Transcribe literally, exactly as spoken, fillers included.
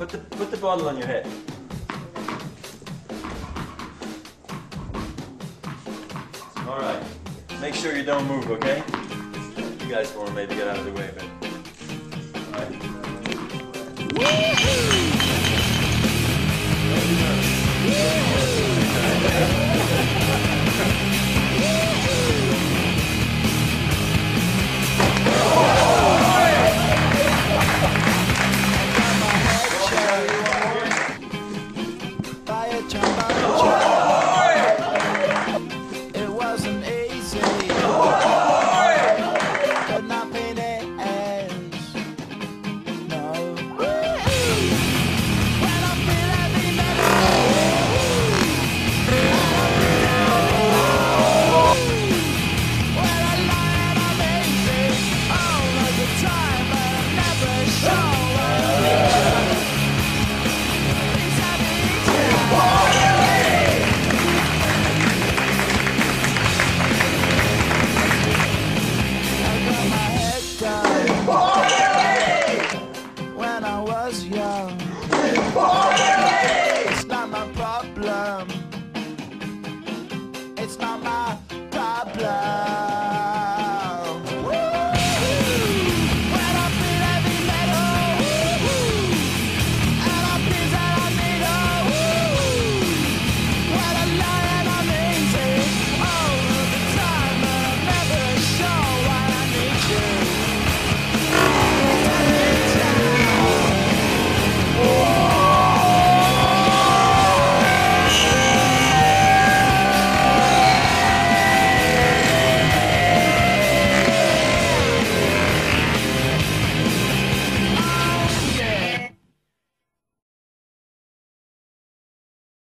Put the put the bottle on your head. All right. Make sure you don't move, okay? You guys want to maybe get out of the way a bit. All right.